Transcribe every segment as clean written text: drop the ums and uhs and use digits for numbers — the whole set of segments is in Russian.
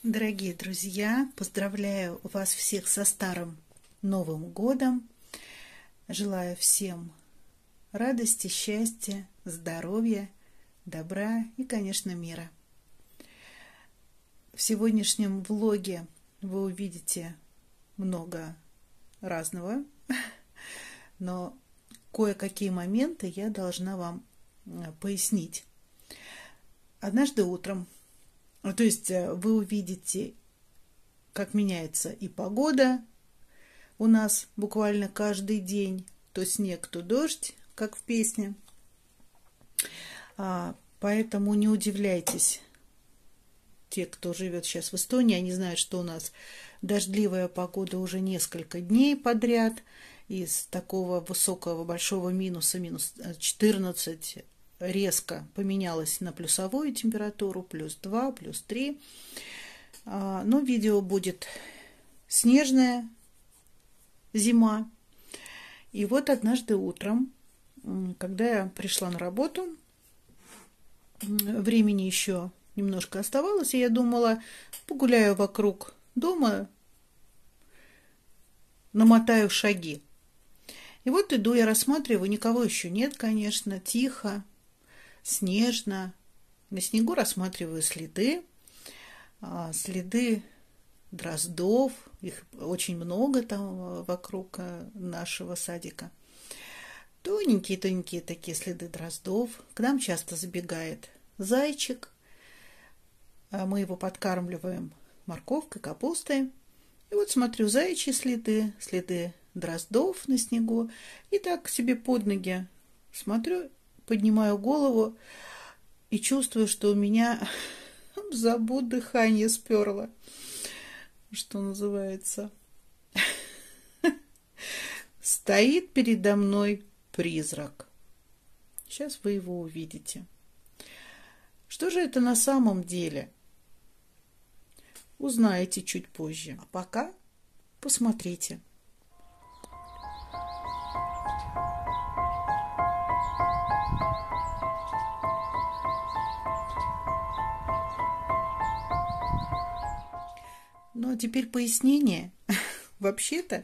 Дорогие друзья, поздравляю вас всех со Старым Новым годом. Желаю всем радости, счастья, здоровья, добра и, конечно, мира. В сегодняшнем влоге вы увидите много разного, но кое-какие моменты я должна вам пояснить. Однажды утром, то есть вы увидите, как меняется и погода у нас буквально каждый день, то снег, то дождь, как в песне. Поэтому не удивляйтесь, те, кто живет сейчас в Эстонии, они знают, что у нас дождливая погода уже несколько дней подряд. Из такого высокого, большого минуса, минус 14, резко поменялась на плюсовую температуру, плюс 2, плюс 3. Но видео будет снежная зима. И вот однажды утром, когда я пришла на работу, времени еще немножко оставалось, и я думала, погуляю вокруг дома, намотаю шаги. И вот иду, я рассматриваю, никого еще нет, конечно, тихо, снежно. На снегу рассматриваю следы дроздов, их очень много там вокруг нашего садика. Тоненькие такие следы дроздов. К нам часто забегает зайчик. Мы его подкармливаем морковкой, капустой. И вот смотрю, заячьи следы дроздов на снегу. И так себе под ноги смотрю, поднимаю голову и чувствую, что у меня забот дыхание сперло, что называется. Стоит передо мной призрак. Сейчас вы его увидите. Что же это на самом деле? Узнаете чуть позже. А пока посмотрите. Ну, а теперь пояснение. Вообще-то,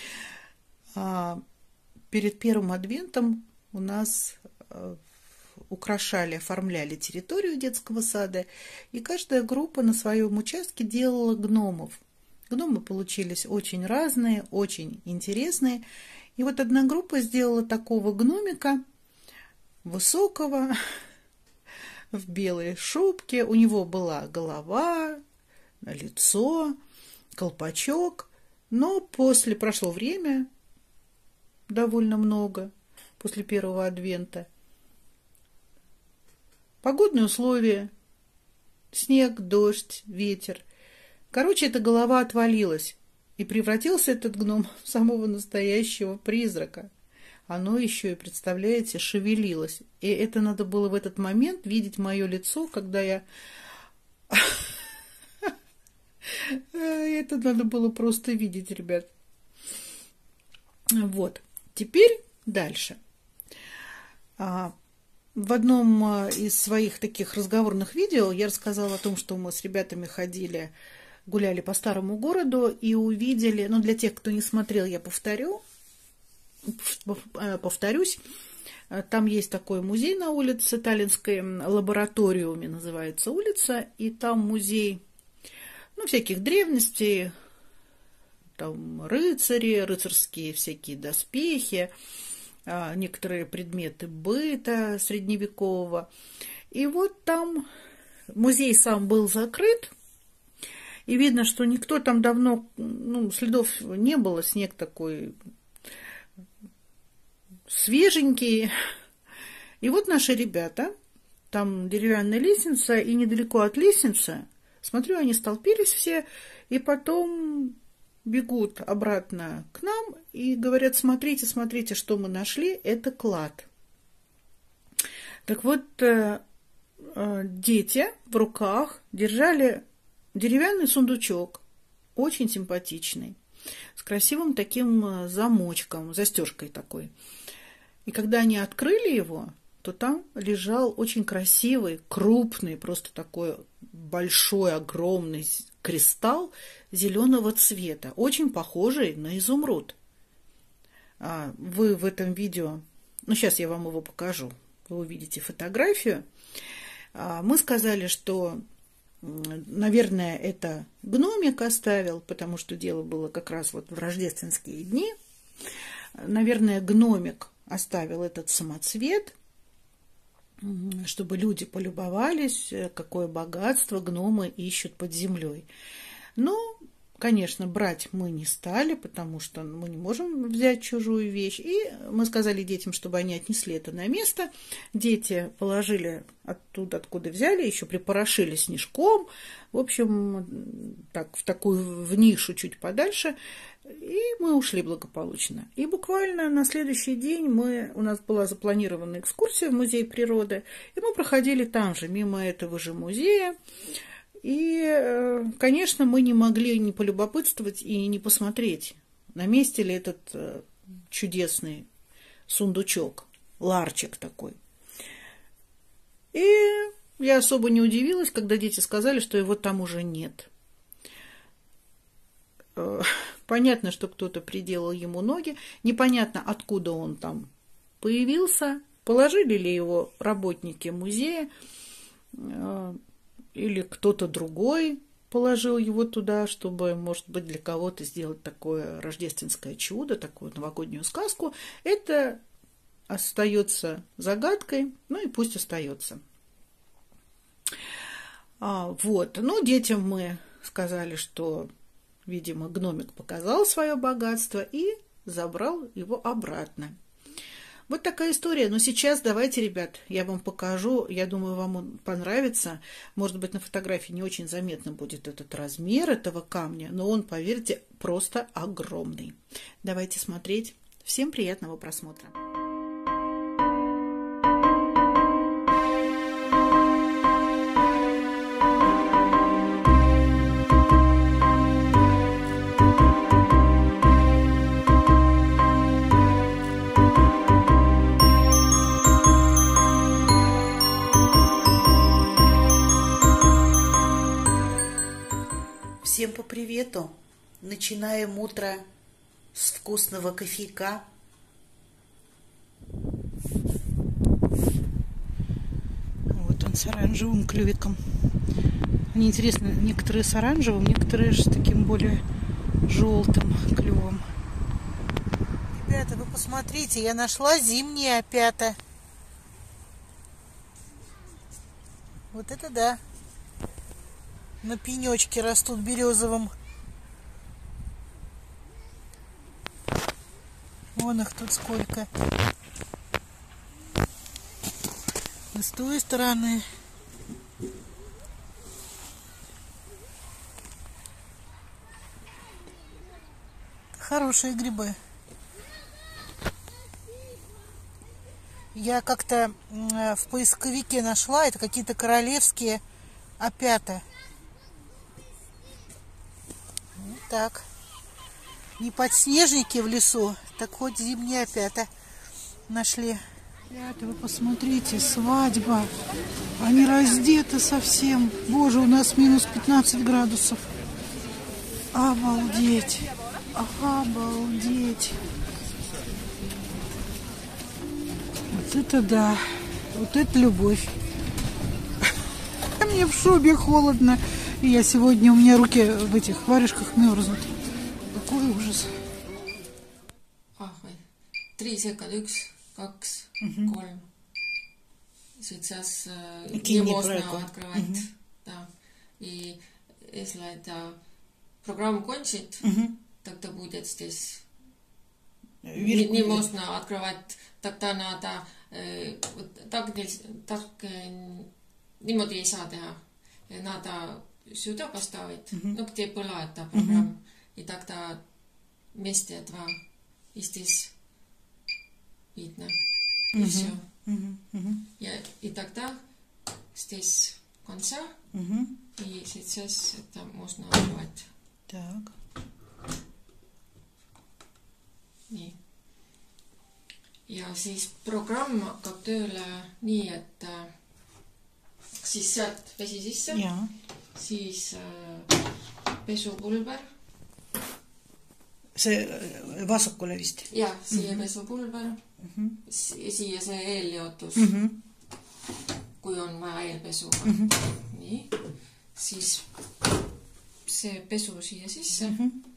перед первым адвентом у нас украшали, оформляли территорию детского сада, и каждая группа на своем участке делала гномов. Гномы получились очень разные, очень интересные. И вот одна группа сделала такого гномика, высокого, в белой шубке. У него была голова, лицо, колпачок. Но прошло время, довольно много, после первого адвента. Погодные условия, снег, дождь, ветер. Короче, эта голова отвалилась, и превратился этот гном в самого настоящего призрака. Оно еще и, представляете, шевелилось. И это надо было в этот момент видеть мое лицо, когда я... Это надо было просто видеть, ребят. Вот. Теперь дальше. В одном из своих таких разговорных видео я рассказала о том, что мы с ребятами гуляли по старому городу и увидели, ну, для тех, кто не смотрел, я повторюсь, там есть такой музей на улице Таллинской, лабораториуме называется улица, и там музей, ну, всяких древностей, там рыцари, рыцарские всякие доспехи, некоторые предметы быта средневекового. И вот там музей сам был закрыт, и видно, что никто там давно, следов не было, снег такой свеженький. И вот наши ребята, там деревянная лестница, и недалеко от лестницы, смотрю, они столпились все, и потом бегут обратно к нам и говорят: смотрите, смотрите, что мы нашли, это клад. Так вот, дети в руках держали деревянный сундучок, очень симпатичный, с красивым таким замочком, застежкой такой. И когда они открыли его, то там лежал очень красивый, крупный, просто такой большой, огромный, кристалл зеленого цвета, очень похожий на изумруд. Вы в этом видео, ну сейчас я вам его покажу, вы увидите фотографию. Мы сказали, что, наверное, это гномик оставил, потому что дело было как раз вот в рождественские дни. Наверное, гномик оставил этот самоцвет, чтобы люди полюбовались, какое богатство гномы ищут под землей. Но, конечно, брать мы не стали, потому что мы не можем взять чужую вещь. И мы сказали детям, чтобы они отнесли это на место. Дети положили оттуда, откуда взяли, еще припорошили снежком. В общем, так, в нишу чуть подальше. И мы ушли благополучно. И буквально на следующий день у нас была запланирована экскурсия в музей природы. И мы проходили там же, мимо этого же музея. И, конечно, мы не могли не полюбопытствовать и не посмотреть, на месте ли этот чудесный сундучок, ларчик такой. И я особо не удивилась, когда дети сказали, что его там уже нет. Понятно, что кто-то приделал ему ноги, непонятно, откуда он там появился, положили ли его работники музея, или кто-то другой положил его туда, чтобы, может быть, для кого-то сделать такое рождественское чудо, такую новогоднюю сказку. Это остается загадкой, ну и пусть остается. Вот. Ну, детям мы сказали, что, видимо, гномик показал свое богатство и забрал его обратно. Вот такая история. Но сейчас давайте, ребят, я вам покажу. Я думаю, вам он понравится. Может быть, на фотографии не очень заметно будет этот размер этого камня, но он, поверьте, просто огромный. Давайте смотреть. Всем приятного просмотра. Всем по привету! Начинаем утро с вкусного кофейка. Вот он с оранжевым клювиком. Мне интересно, некоторые с оранжевым, некоторые с таким более желтым клювом. Ребята, вы посмотрите, я нашла зимние опята. Вот это да! На пенечке растут березовым. Вон их тут сколько. И с той стороны. Хорошие грибы. Я как-то в поисковике нашла, это какие-то королевские опята. Так, не подснежники в лесу, так хоть зимние опята нашли. Ребята, вы посмотрите, свадьба. Они раздеты совсем. Боже, у нас минус 15 градусов. Обалдеть. Обалдеть. Вот это да. Вот это любовь. Мне в шубе холодно. И я сегодня, у меня руки в этих варежках мерзнут. Какой ужас. 3 sekad, 1, 2, 3. Сейчас не можно открывать. Да. И если эта программа кончит, тогда будет здесь не можно открывать. Тогда надо так niimoodi ei saa teha. Надо сюда поставить, ну где была эта программа. И тогда вместе этого и здесь видно. И все. И тогда здесь конца. И сейчас это можно открывать. Так. Nii. Ja siis programm hakkab tööle nii, et siis sealt vesi sisse, siis pesupulber. See vasakule vist? Jah, siia pesupulber. Siia see eeljaotus. Kui on vaja eelpesuga. Nii. Siis se pesu siia sisse.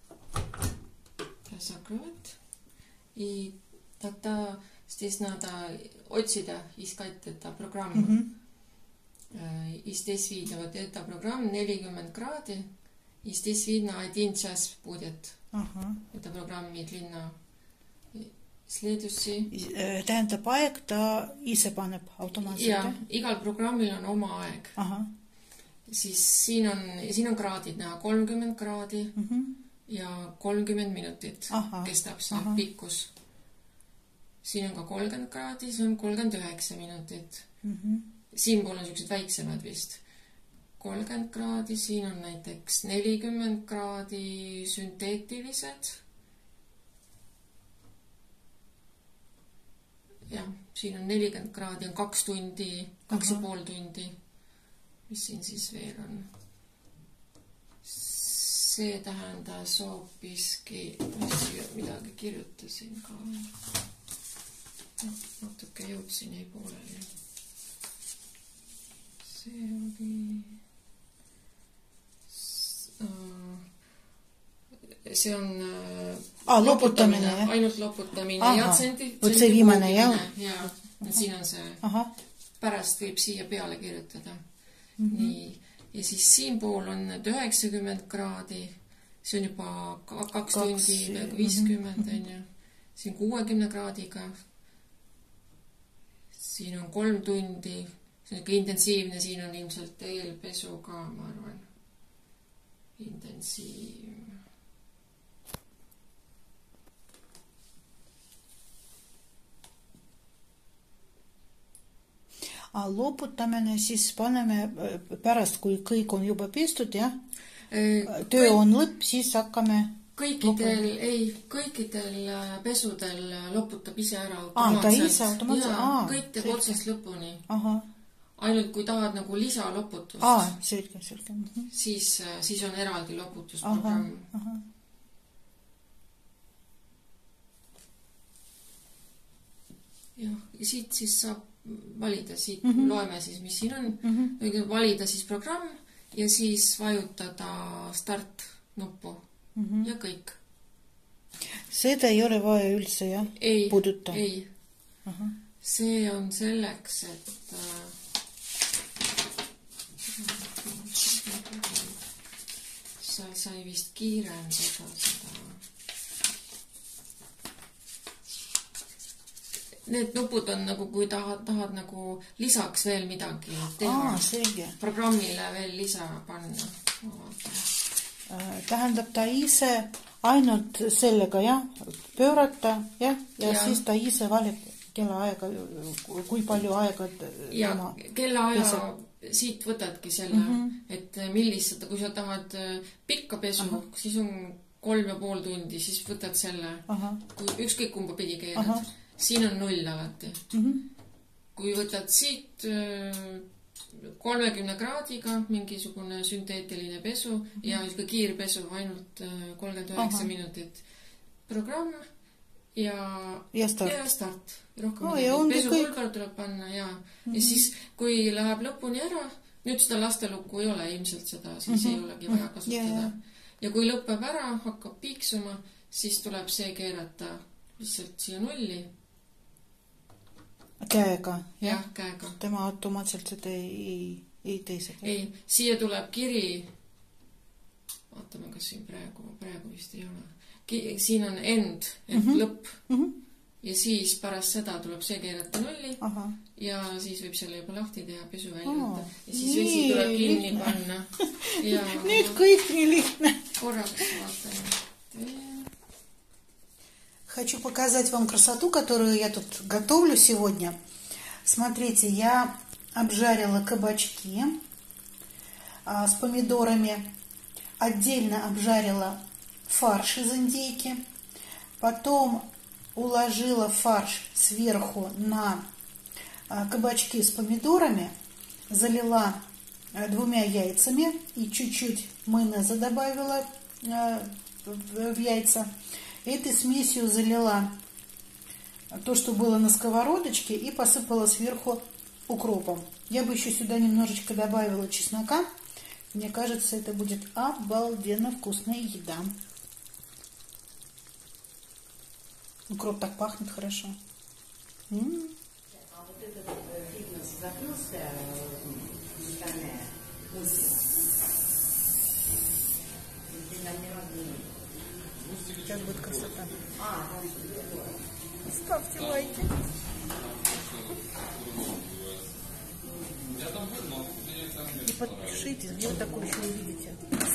Zakrovat. I тогда здесь надо otsida, искать это программу. И здесь видно вот эта программа 40 градусов. И здесь видно 1 час будет. Эта программа длинна. Следующий. Tähendab aeg, ta ise paneb automaatselt. Ja, igal programmil on oma aeg. Siis siin on kraadid näha 30 kraadi ja 30 minutit kestab see pikkus. Siin on ka 30 kraadi, see on 39 minutit. Siinpool on sellised väiksemad vist. 30 kraadi, siin on näiteks 40 kraadi sünteetilised. Ja, siin on 40 kraadi, on 2 tundi, 2,5 tundi. Mis siin siis veel on? See tähendas hoopiski, midagi kirjutasin ka. Natuke jõudsin ei pooleli. See oli... See on loputamine, ainult loputamine. Ja see viimane, jah? Ja, siin on see. Pärast võib siia peale kirjutada. Nii. Ja siis siin pool on 90 kraadi. See on juba 2 tundi, 50 on ju. Siin 60 kraadiga. Siin on 3 tundi. See on ikka intensiivne. Siin on ilmselt eelpesu ka, ma arvan. Intensiivne. Loputamine siis paneme pärast, kui kõik on juba pestud, jah? Töö on lõpp, siis hakkame... Kõikidel pesudel loputab ise ära automaatselt. Kõik teeb otsast lõpuni. Ainult kui tahad nagu lisaloputust, selge. Siis on eraldi loputusprogramm. Ja siit siis saab valida, siit loeme siis, mis siin on. Valida siis programm ja siis vajutada start nuppu ja kõik. Seda ei ole vaja üldse, jah? Puuduta? Ei. See on selleks, et sa ei vist kiirendada seda. Need nupud on nagu, kui tahad nagu lisaks veel midagi teha. Programmile veel lisa panna. Tähendab ta ise ainult sellega, jah? Pöörata, jah? Ja siis ta ise valib kellaaega, kui palju aega... Ja kellaaja siit võtadki selle, et millised, kui sa tahad pikka pesu, siis on 3,5 tundi, siis võtad selle. Ükskõik kumba pidi keeled. Siin on 0 alati. Kui võtad siit 30 kraadiga mingisugune sünteetiline pesu ja kiirpesu ainult 39 minutit programm ja start. Pesupulber tuleb panna ja siis kui läheb lõpuni ära, nüüd seda lastelukku ei ole ilmselt seda, siis ei olegi vaja kasutada. Ja kui lõpeb ära, hakkab piiksuma, siis tuleb see keerata lihtsalt siia 0. Käega, jah? Käega. Tema automaatselt seda ei teisega. Ei, siia tuleb kiri. Vaatame, kas siin praegu vist ei ole. Siin on end, et lõpp. Ja siis pärast seda tuleb see keerata 0 ja siis võib selle juba lahti teha, pesu välja võtta. Ja siis vesi tuleb kinni panna. Nüüd kõik nii lihtne. Korraks vaatame. Хочу показать вам красоту, которую я тут готовлю сегодня. Смотрите, я обжарила кабачки с помидорами. Отдельно обжарила фарш из индейки. Потом уложила фарш сверху на кабачки с помидорами. Залила 2 яйцами и чуть-чуть майонеза добавила в яйца. Этой смесью залила то, что было на сковородочке, и посыпала сверху укропом. Я бы еще сюда немножечко добавила чеснока. Мне кажется, это будет обалденно вкусная еда. Укроп так пахнет хорошо. А вот этот фитнес закрылся в интернете. Сейчас будет красота. Ставьте лайки. И подпишитесь, где вы такое еще увидите.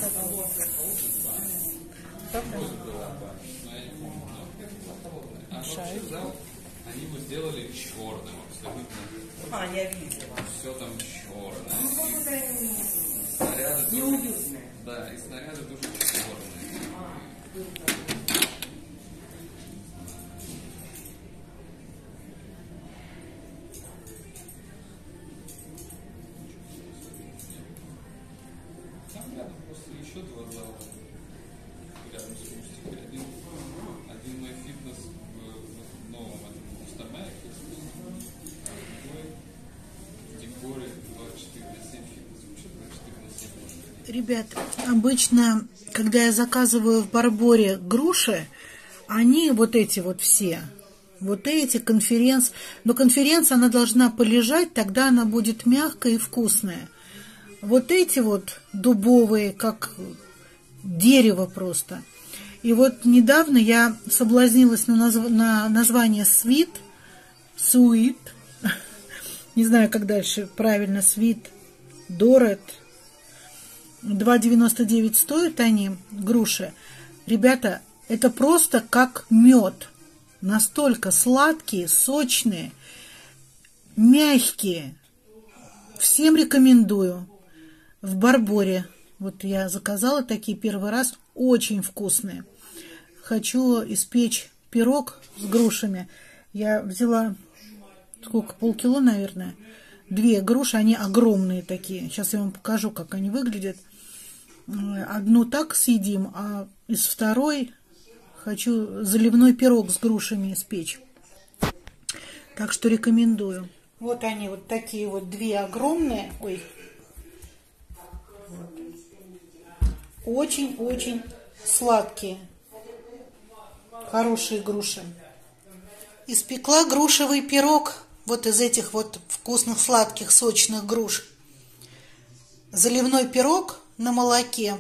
Правда? Мешают. Они его сделали черным абсолютно. Я видела. Все там черное. Снаряды Неуютное. да, и снаряды тоже черные. Там рядом просто еще 2 зала. Рядом с Рустикой. Один мой фитнес в новом Пустомайке. Другой в Декоре 24/7 фитнес. Вообще 24/7. Ребят, обычно, когда я заказываю в Барборе груши, они вот эти вот все, вот эти но конференция, она должна полежать, тогда она будет мягкая и вкусная. Вот эти вот дубовые, как дерево просто. И вот недавно я соблазнилась на название Sweet, не знаю, как дальше правильно, Sweet, Doret. 2,99 стоят они, груши. Ребята, это просто как мед. Настолько сладкие, сочные, мягкие. Всем рекомендую. В Барборе. Вот я заказала такие первый раз. Очень вкусные. Хочу испечь пирог с грушами. Я взяла, сколько, полкило, наверное. 2 груши, они огромные такие. Сейчас я вам покажу, как они выглядят. Одну так съедим, а из второй хочу заливной пирог с грушами испечь. Так что рекомендую. Вот они, вот такие вот 2 огромные. Ой. Очень-очень сладкие. Хорошие груши. Испекла грушевый пирог вот из этих вот вкусных, сладких, сочных груш. Заливной пирог на молоке.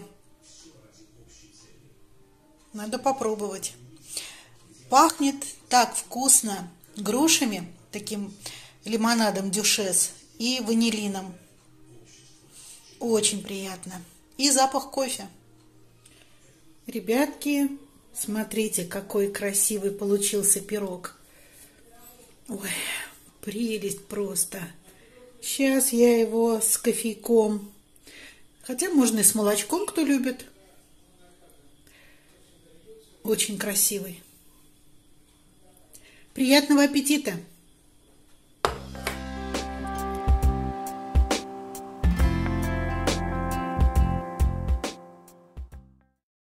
Надо попробовать. Пахнет так вкусно грушами, таким лимонадом дюшес и ванилином. Очень приятно. И запах кофе. Ребятки, смотрите, какой красивый получился пирог. Ой, прелесть просто. Сейчас я его с кофейком. Хотя можно и с молочком, кто любит. Очень красивый. Приятного аппетита!